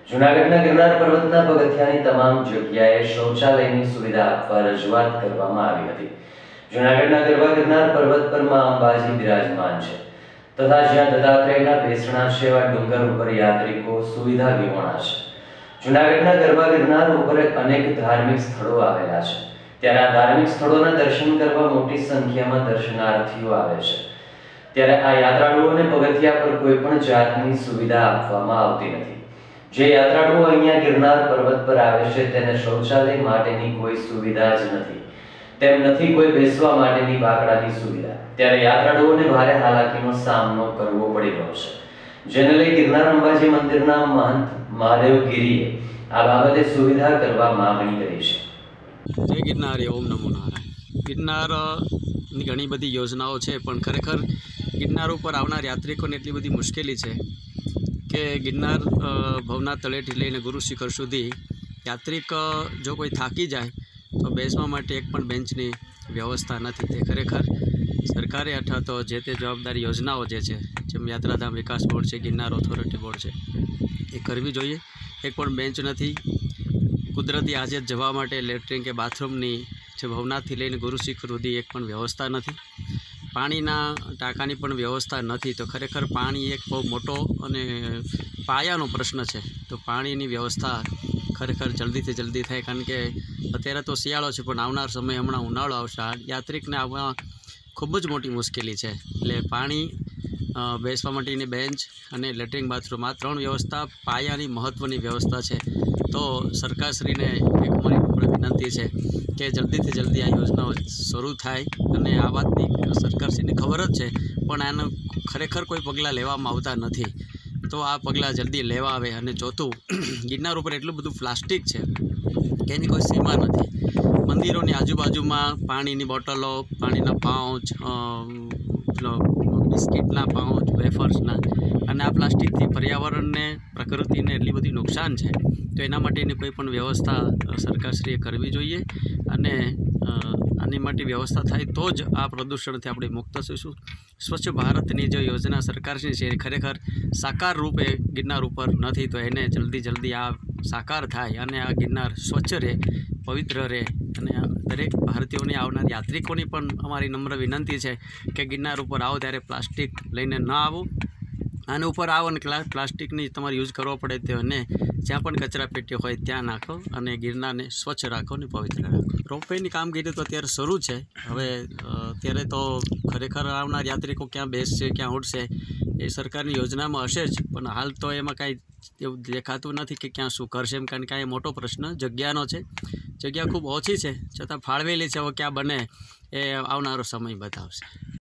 જૂનાગઢના ગિરનાર પર્વતના પગથિયાની તમામ જગ્યાએ શૌચાલયની સુવિધા આપવા રજૂઆત કરવામાં આવી હતી। જૂનાગઢના ગરવા ગિરનાર પર્વત પર માં અંબાજી બિરાજમાન છે તથા જ્યાં દત્તાત્રેયના બેસણા છે એવા ડુંગર ઉપર યાત્રિકો સુવિધા વિહોણા છે। જૂનાગઢના ગરવા ગિરનાર ઉપર અનેક ધાર્મિક સ્થળો આવેલા છે, ત્યારે આ ધાર્મિક સ્થળોના દર્શન કરવા મોટી સંખ્યામાં દર્શનાર્થીઓ આવે છે। ત્યારે આ યાત્રાળુઓને પગથિયા પર કોઈ પણ જાતની સુવિધા આપવામાં આવતી નથી। જે યાત્રાળુઓ અહીંયા ગિરનાર પર્વત પર આવે છે તેને શૌચાલય માટેની કોઈ સુવિધા જ નથી, તેમ નથી કોઈ બેસવા માટેની બાકડાની સુવિધા। ત્યારે યાત્રાળુઓને ભારે હાલાકીનો સામનો કરવો પડી રહ્યો છે, જેને લઈ ગિરનાર અંબાજી મંદિરના મહંત મહાદેવ ગીરીએ આ બાબતે સુવિધા કરવા માંગણી કરી છે। જય ગિરનાર, ઓમ નમો નારાયણ। ગિરનારની ઘણી બધી યોજનાઓ છે, પણ ખરેખર ગિરનાર ઉપર આવનાર યાત્રિકોને એટલી બધી મુશ્કેલી છે કે ગિરનાર ભવનાથ તળેટી લઈને ગુરુ શિખર સુધી યાત્રિક જો કોઈ થાકી જાય તો બેસવા માટે એક પણ બેન્ચની વ્યવસ્થા નથી। તે ખરેખર સરકારે અથવા તો જે તે જવાબદારી યોજનાઓ જે છે, જેમ યાત્રાધામ વિકાસ બોર્ડ છે, ગિરનાર ઓથોરિટી બોર્ડ છે, એ કરવી જોઈએ। એક પણ બેન્ચ નથી। કુદરતી આજે જવા માટે લેટ્રિન કે બાથરૂમની જે ભવનાથથી લઈને ગુરુ શિખર સુધી એક પણ વ્યવસ્થા નથી। પાણીના ટાંકાની પણ વ્યવસ્થા નથી। તો ખરેખર પાણી એક બહુ મોટો અને પાયાનો પ્રશ્ન છે। તો પાણીની વ્યવસ્થા ખરેખર જલ્દીથી જલ્દી થાય, કારણ કે અત્યારે તો શિયાળો છે, પણ આવનાર સમય હમણાં ઉનાળો આવશે, યાત્રિકને આવવા ખૂબ જ મોટી મુશ્કેલી છે। એટલે પાણી, બેસવા માટેની બેન્ચ અને લેટ્રિન બાથરૂમ, આ ત્રણ વ્યવસ્થા પાયાની મહત્ત્વની વ્યવસ્થા છે। તો સરકારશ્રીને એક મારી વિનંતી છે કે જલ્દીથી જલ્દી આ યોજનાઓ શરૂ થાય, અને આ વાતની સરકારશ્રીને ખબર જ છે, પણ આનું ખરેખર કોઈ પગલાં લેવામાં આવતા નથી। તો આ પગલાં જલ્દી લેવા આવે। અને ચોથું, ગિરનાર ઉપર એટલું બધું પ્લાસ્ટિક છે કે એની કોઈ સીમા નથી। મંદિરોની આજુબાજુમાં પાણીની બોટલો, પાણીના પાઉચ, બિસ્કિટના પાઉચ, વેફર્સના, અને આ પ્લાસ્ટિકથી પર્યાવરણને, પ્રકૃતિને એટલી બધી નુકસાન છે। તો એના માટેની કોઈ પણ વ્યવસ્થા સરકારશ્રીએ કરવી જોઈએ, અને આની માટે વ્યવસ્થા થાય તો જ આ પ્રદૂષણથી આપણે મુક્ત થઈશું। સ્વચ્છ ભારતની જે યોજના સરકારની છે એ ખરેખર સાકાર રૂપે ગિરનાર ઉપર નથી, તો એને જલ્દી આ સાકાર થાય અને આ ગિરનાર સ્વચ્છ રહે, પવિત્ર રહે। અને દરેક ભારતીયોની, આવનાર યાત્રિકોની પણ અમારી નમ્ર વિનંતી છે કે ગિરનાર ઉપર આવો ત્યારે પ્લાસ્ટિક લઈને ન આવો। આના ઉપર આવો અને પ્લાસ્ટિકની તમારે યુઝ કરવો પડે તો, અને જ્યાં પણ કચરા પેટીઓ હોય ત્યાં નાખો, અને ગિરનારને સ્વચ્છ રાખો અને પવિત્ર રાખો। રોપવેની કામગીરી તો અત્યારે શરૂ છે। હવે અત્યારે તો ખરેખર આવનાર યાત્રિકો ક્યાં બેસશે, ક્યાં ઉઠશે, એ સરકારની યોજનામાં હશે જ, પણ હાલ તો એમાં કાંઈ એવું દેખાતું નથી કે ક્યાં શું કરશે એમ, કારણ કે આ મોટો પ્રશ્ન જગ્યાનો છે। જગ્યા ખૂબ ઓછી છે, છતાં ફાળવેલી છે, હવે ક્યાં બને એ આવનારો સમય બતાવશે।